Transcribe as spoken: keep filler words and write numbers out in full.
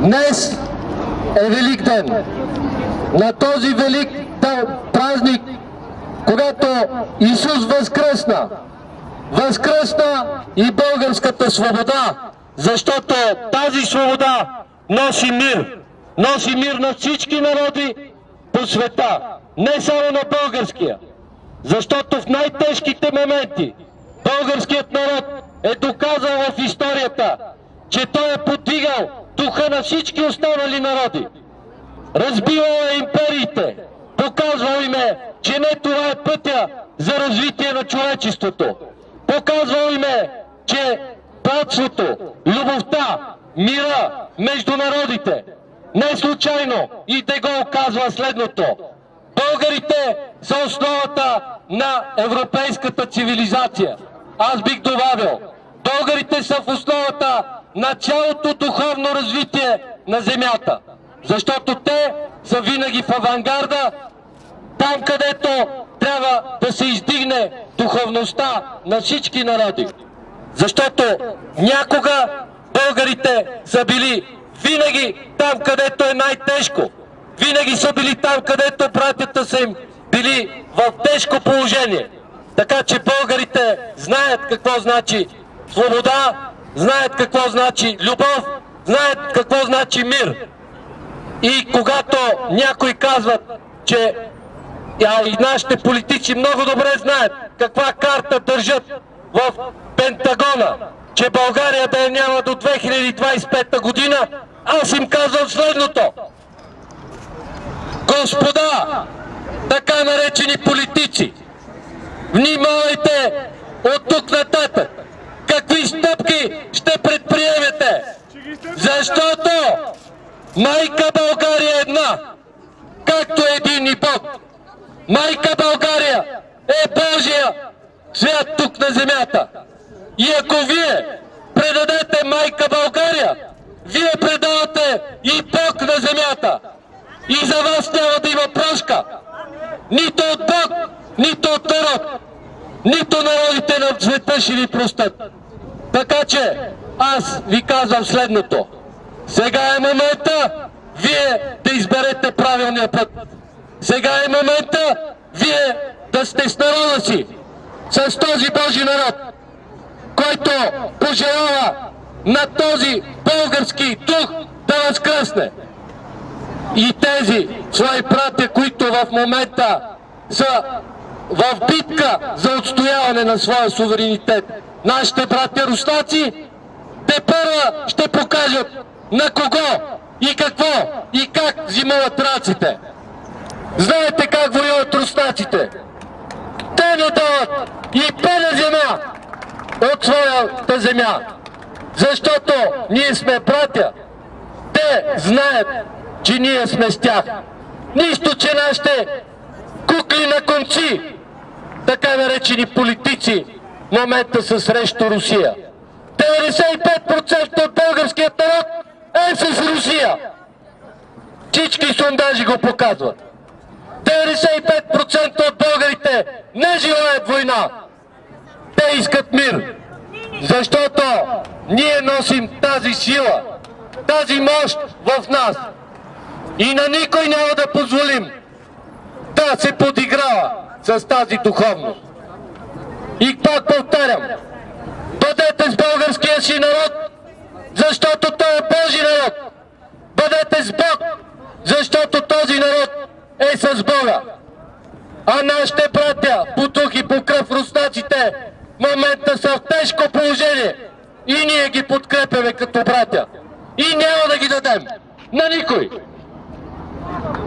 Днес е Велик ден. На този велик празник, когато Исус възкръсна, възкръсна и българската свобода, защото тази свобода носи мир. Носи мир на всички народи по света, не само на българския. Защото в най-тежките моменти българският народ е доказал в историята, че той е подвигал духа на всички останали народи. Разбивал е империите, показвал им е, че не това е пътя за развитие на човечеството. Показвал им е, че братството, любовта, мира между народите не случайно и де Гол казва следното: българите са основата на европейската цивилизация. Аз бих добавил, българите са в основата на цялото духовно развитие на земята. Защото те са винаги в авангарда, там където трябва да се издигне духовността на всички народи. Защото някога българите са били винаги там, където е най-тежко. Винаги са били там, където братята са им били в тежко положение. Така че българите знаят какво значи свобода, знаят какво значи любов, знаят какво значи мир. И когато някои казват, че а и нашите политици много добре знаят каква карта държат в Пентагона, че България да я няма до две хиляди двадесет и пета година, аз им казвам следното: господа, така наречени политици, внимавайте от тук нататък какви стъпки ще предприемете, защото майка България е една, както е един и Бог. Майка България е Божия свят тук на земята. И ако вие предадете майка България, вие предавате и Бог на земята. И за вас няма да има прошка. Нито от Бог, нито от народ. Нито народите на света ще ви простят. Така че аз ви казвам следното: сега е момента вие да изберете правилния път. Сега е момента вие да сте с народа си, с този Божи народ, който пожелава на този български дух да възкръсне. И тези свои братя, които в момента са в битка за отстояване на своя суверенитет, нашите братя руснаци, те първа ще покажат на кого и какво и как взимат раците. Знаете как воюват руснаците? Те не дават и пена земя от своята земя, защото ние сме братя. Те знаят, че ние сме с тях. Нищо, че нашите кукли на конци, така наречени политици, в момента са срещу Русия. деветдесет и пет процента от българският народ е с Русия. Всички сондажи го показват. деветдесет и пет процента от българите не желаят война. Те искат мир. Защото ние носим тази сила, тази мощ в нас. И на никой няма да позволим да се подиграва с тази духовност. И пак повтарям, бъдете с българския си народ, защото той е Божи народ. Бъдете с Бог, защото този народ е с Бога. А нашите братя по дух и по кръв руснаците в момента са в тежко положение. И ние ги подкрепяме като братя. И няма да ги дадем на никой.